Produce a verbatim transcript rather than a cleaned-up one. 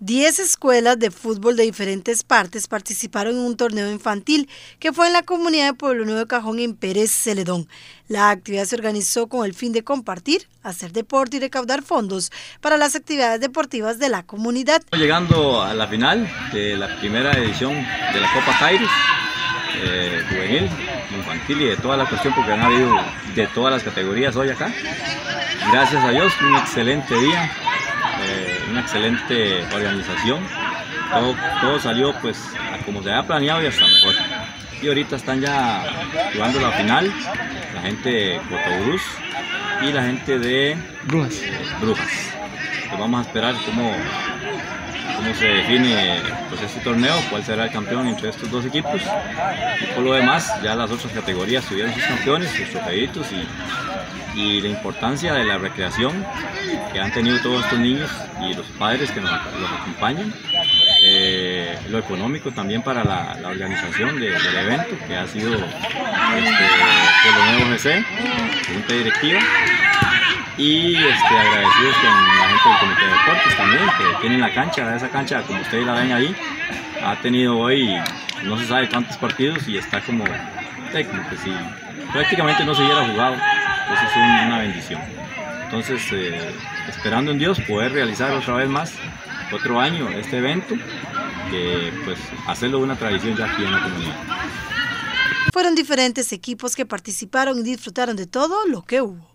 Diez escuelas de fútbol de diferentes partes participaron en un torneo infantil que fue en la comunidad de Pueblo Nuevo de Cajón en Pérez Celedón. La actividad se organizó con el fin de compartir, hacer deporte y recaudar fondos para las actividades deportivas de la comunidad. Llegando a la final de la primera edición de la Copa Kairos, eh, juvenil, infantil y de toda la cuestión, porque han habido de todas las categorías hoy acá. Gracias a Dios, un excelente día. Eh, una excelente organización, todo, todo salió pues a como se había planeado y hasta mejor. Y ahorita están ya jugando la final, la gente de Cotobruz y la gente de Brujas. Eh, Brujas. Pues vamos a esperar cómo, cómo se define pues, este torneo, cuál será el campeón entre estos dos equipos. Y por lo demás, ya las otras categorías tuvieron sus campeones, sus trofeitos y y la importancia de la recreación que han tenido todos estos niños y los padres que nos los acompañan, eh, lo económico también para la, la organización de, del evento, que ha sido este, Pueblo Nuevo G C, Junta Directiva, y este, agradecidos con la gente del Comité de Deportes también, que tienen la cancha, esa cancha como ustedes la ven ahí, ha tenido hoy no se sabe cuántos partidos y está como, como que si prácticamente no se hubiera jugado. Eso es una bendición. Entonces, eh, esperando en Dios poder realizar otra vez más, otro año, este evento, que pues hacerlo una tradición ya aquí en la comunidad. Fueron diferentes equipos que participaron y disfrutaron de todo lo que hubo.